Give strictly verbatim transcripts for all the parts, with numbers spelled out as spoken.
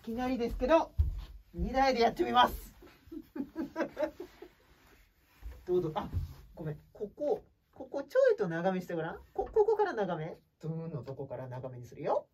きなりですけどにだいでやってみますどうぞ。あ、ごめん、ここここちょいと長めしてごらん。こここから長め、ドゥーンのとこから長めにするよ。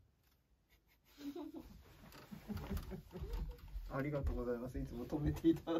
ありがとうございます。いつも止めていただいて。